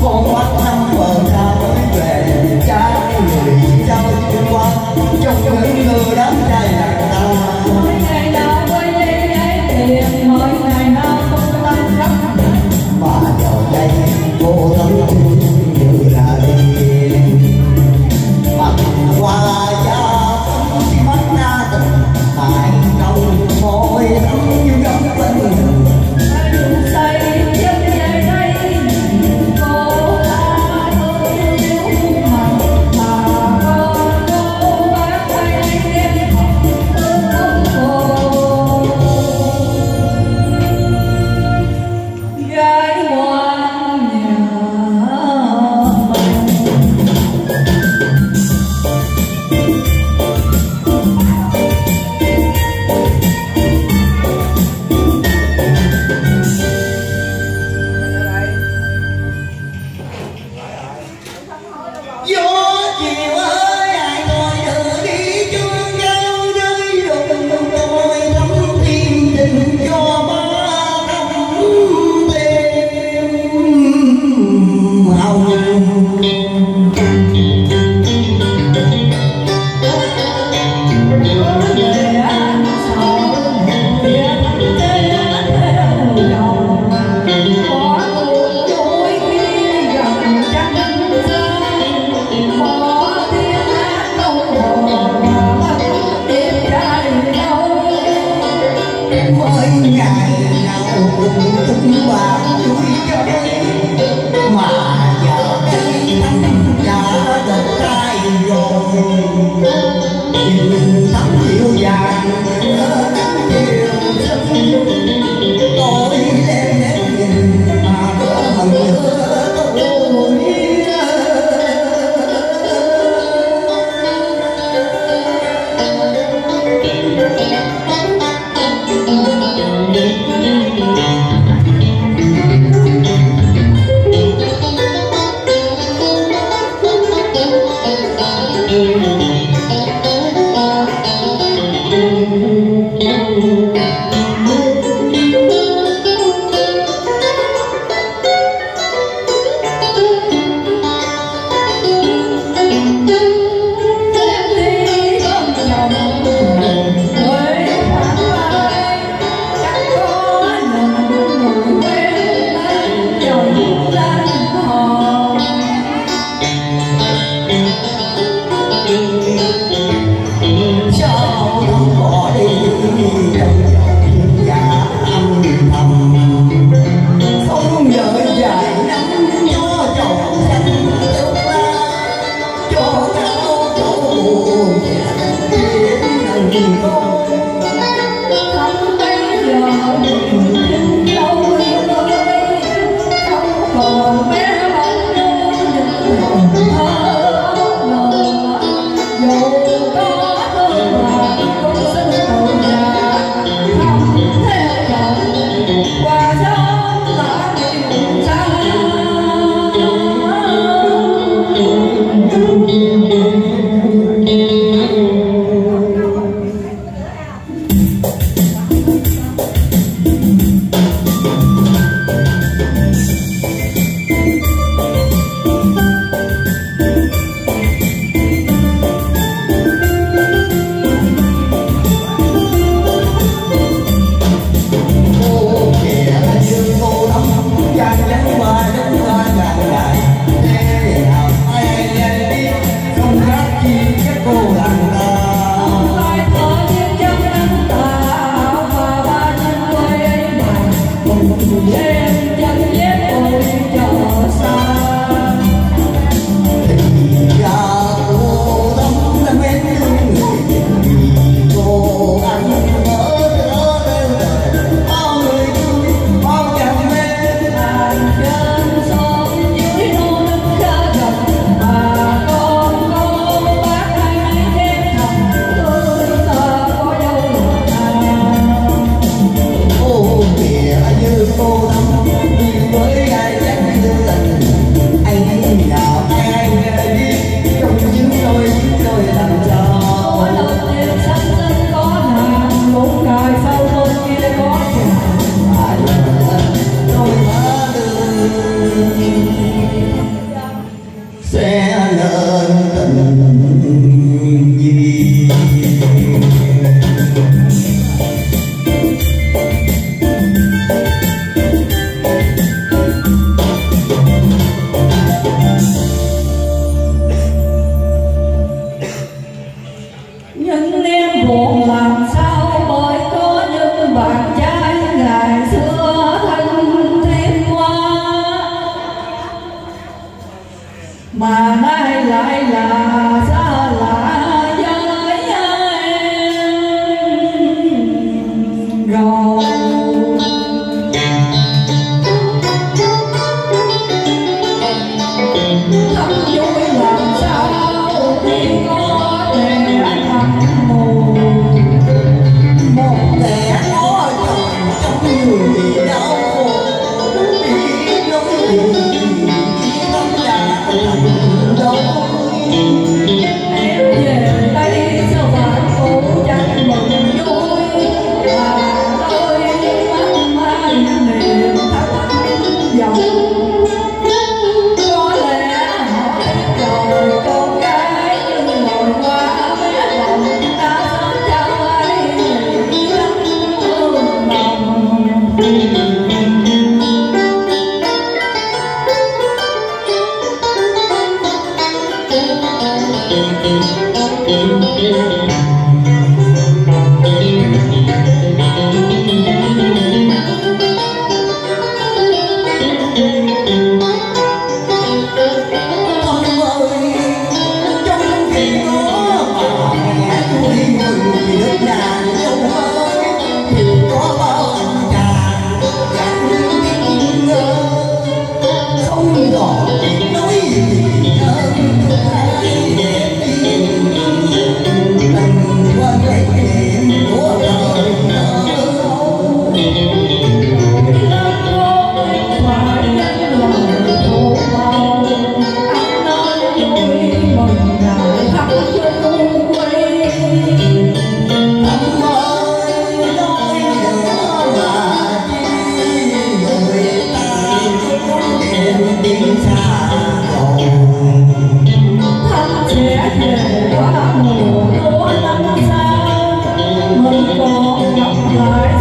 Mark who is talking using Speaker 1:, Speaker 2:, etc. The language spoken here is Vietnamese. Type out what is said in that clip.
Speaker 1: con mắt năm bờ xa mới về cha người trao chuyện qua trong những người đám trai lạc ta.
Speaker 2: Mỗi ngày nào quay đi lấy tiền, mỗi ngày nào không tâm khóc
Speaker 1: mà giờ đây cô thấm như là đi mặt qua da mắt ra tình hại trong môi thấm như gấm tình. Mỗi ngày nào cũng tính bạc vui chơi mà giờ đây anh đã được trai rồi. Nhìn thắm dịu dàng nắng chiều xuân tôi lên đến nhìn mà có mừng nhớ tôi.
Speaker 2: Hãy subscribe cho kênh Ghiền Mì Gõ để không bỏ lỡ những video hấp dẫn.
Speaker 1: sẽ lên tình gì.
Speaker 2: Nhưng em buồn làm sao bởi có những bạn trai ngày xưa thân thiết quá, mà nay lại là xa lạ với em rồi. Thắm vui làm sao khi có thể thầm mù,
Speaker 1: Một kẻ có chồng trong người đau khổ, chỉ nói gì không đã thành đôi.
Speaker 2: em về đây sao bạn cũng chẳng mừng vui, mà đôi mắt mang niềm thất vọng. Có lẽ hỏi rồi con gái nhưng ngồi qua bé lòng ta sớm trao ấy lắm thương lòng.
Speaker 1: Ông ơi, trong khi đó bà mẹ tôi mừng nước nàng dâu ơi, thì có bao anh chàng chẳng biết ngờ, không còn biết nói gì hơn hai đẹp yên đành quên cái chuyện của đời thơ ấu.
Speaker 2: Lớp con phải nhân lòng khổ đau, ăn nên vui mừng ngày thắp chung quy.
Speaker 1: Ông ơi nói nữa mà chi, người ta cũng đem tiếng xa rồi.
Speaker 2: Thân sẽ về qua mùa lúa năm sau, mình còn gặp lại